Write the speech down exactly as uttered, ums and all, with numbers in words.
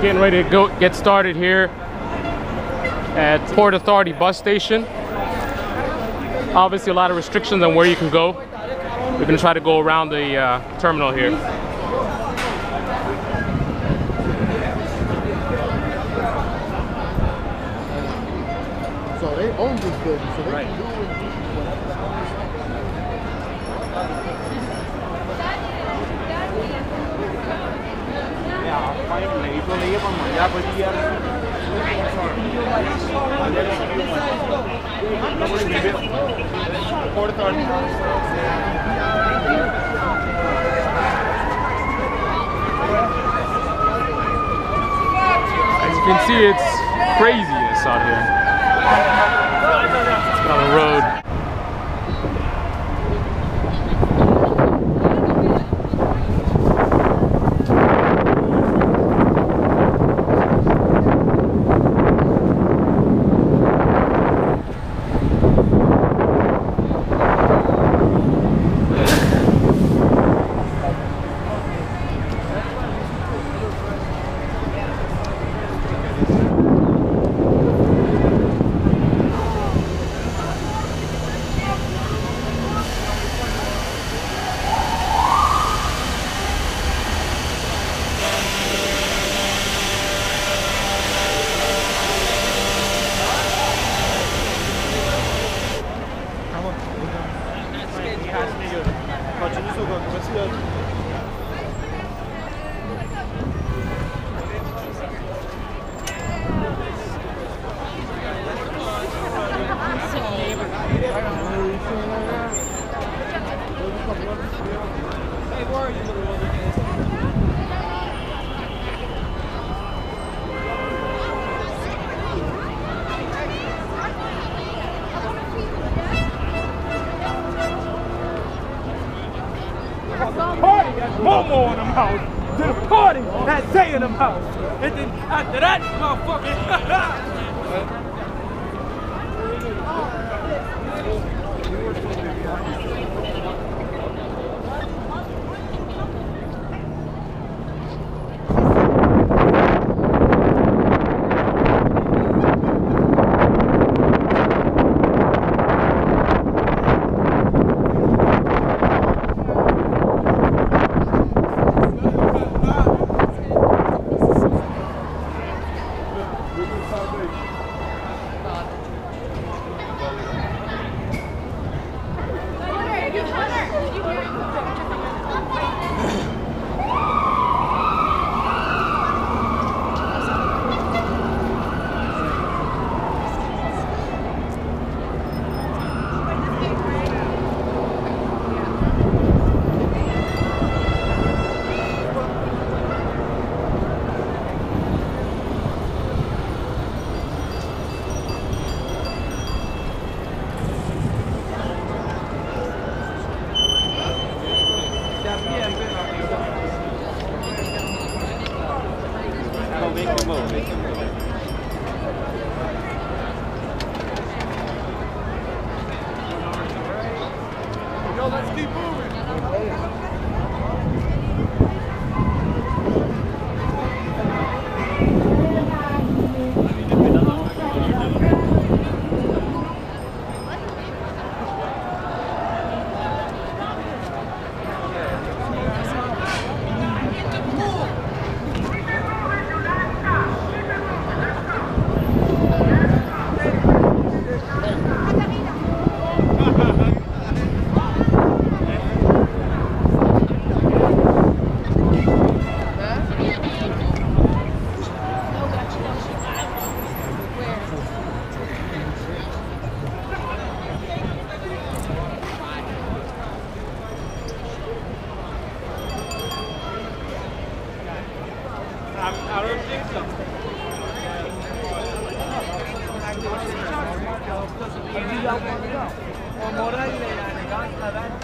getting ready to go get started here at Port Authority bus station. Obviously a lot of restrictions on where you can go. We're gonna try to go around the uh, terminal here. So they own this building, so they right. can do As you can see, it's craziness out here. Let's get on the road. Momo in them house, to the party, that day in them house, and then after that, motherfucker. Yo, let's keep moving. I don't think so. One more